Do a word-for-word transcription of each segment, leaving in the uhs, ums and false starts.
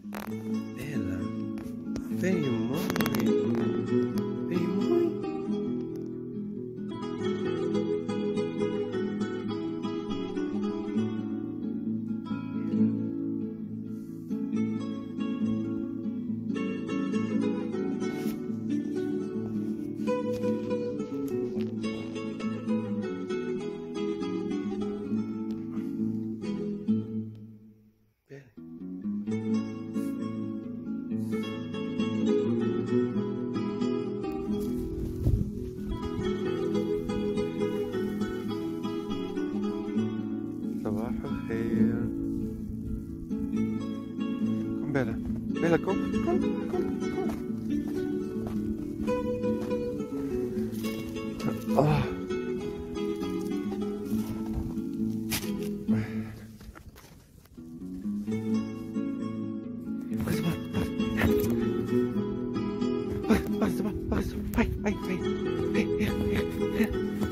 Bella. Very mooi. Very mooi. صباح الخير. Kom Bella. Bella, kom. Kom, kom, kom. Oh. Wacht maar. Wacht, wacht maar. Wacht. Hoi, hoi, hoi. Hier, hier, hier. Hier.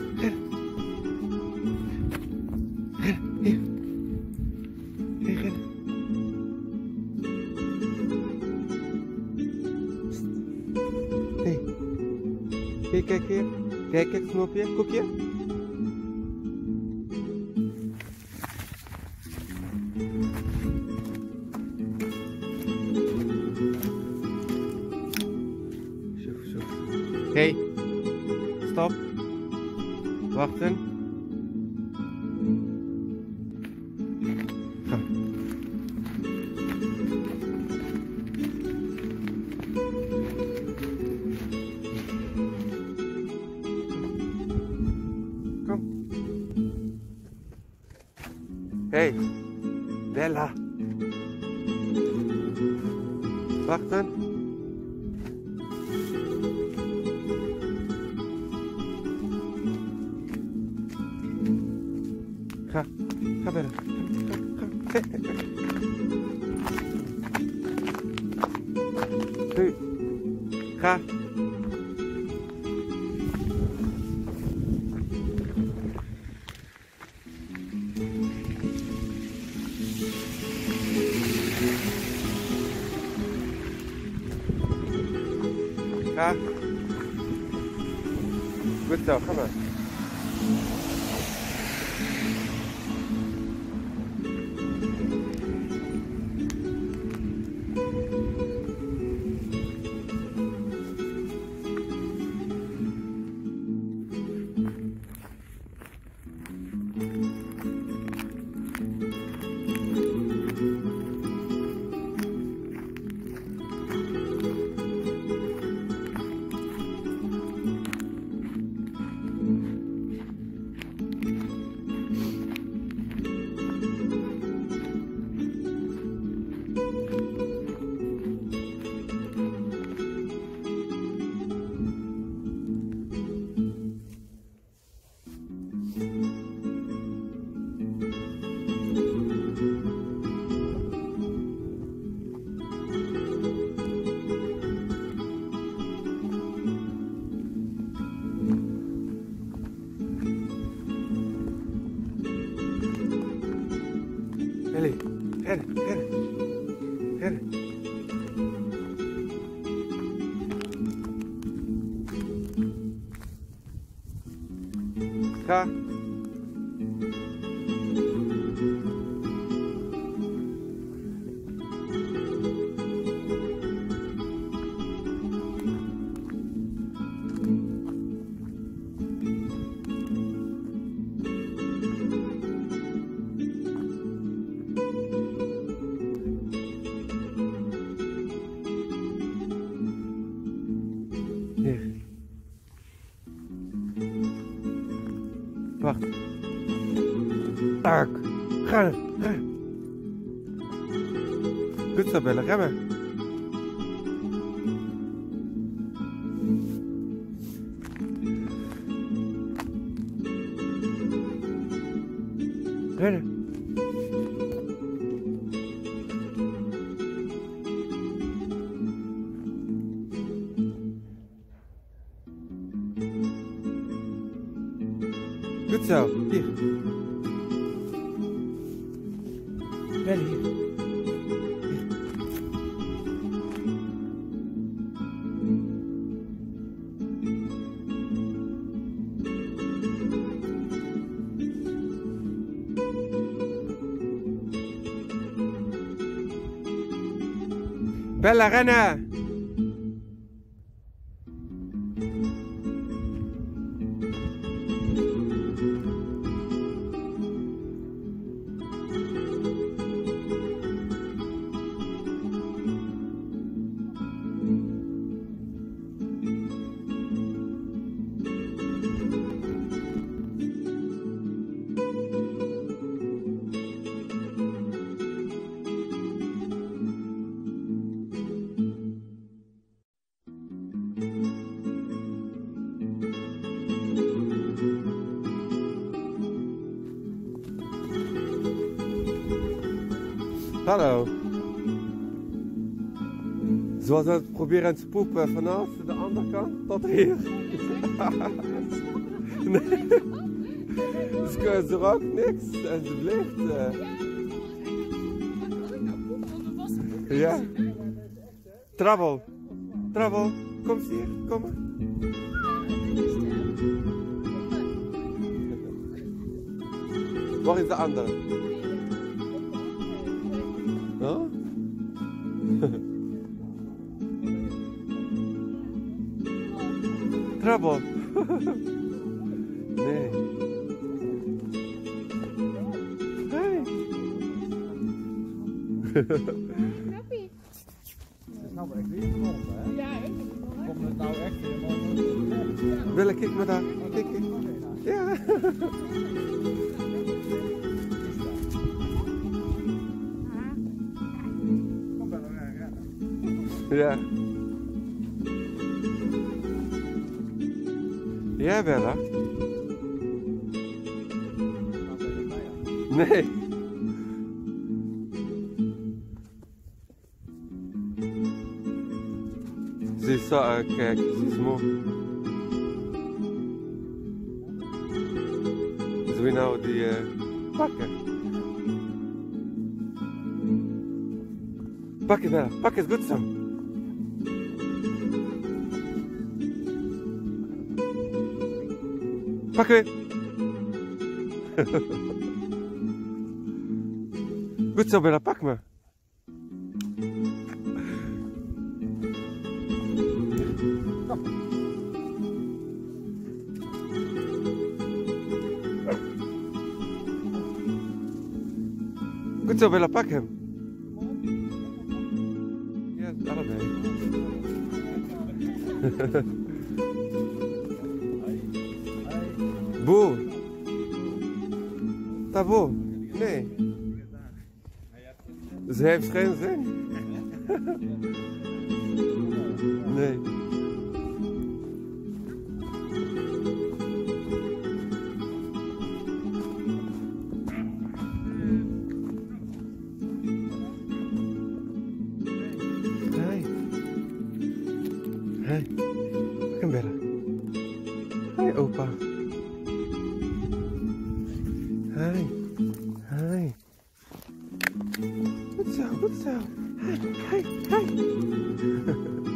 Hier. Hier. Hier, hier. Hey. Kijk, kijk hier. Kijk, kijk, snoepje, koekje. Zoef, zoef. Hey. Stop. Wachten. Ga. Kom. Hey, Bella. Wachten. Ga, ga Bella. Ga, ga, ga. Nu. Ga. Ga. Goed zo, ga maar. Ellie, verder, verder, verder. Ga. Hier. Wacht. Tak. Ga. Ga. Goed zo, Bella. Ga maar. Verder. Goed zo, hier. Belly, hier. Hier. Bella, rennen! Hallo. Zoals we proberen te poepen vanaf de andere kant tot hier. Nee. Dus kunnen ze ook niks en ze blijft. Uh... Ja. Travel. Travel. Kom hier, kom maar. Waar is de andere? Oh? Trouble. Nee. Hey. Grappie. Het is nou echt weer rond, hè? Ja, ik Komt het nou echt helemaal... Wil ik maar daar? Kijk, kijk. Ja. Kom bij elkaar rennen. Ja. Ja, Bella? Nee. Ze is zo, uh, kijk, ze is moe. Zullen we nou die uh, pakken? Pak het, Bella, pak het, goed zo. Pak weer. Goed zo, Bella, pak me. Goed zo, Bella, pak hem. Ja, allebei. Boe. Taboe. Nee. Ze heeft geen zin. Nee. Hey. Hey. Kom Bella. Hey opa. Hey. Hey. Goed zo, goed zo. Hey, hey, hey.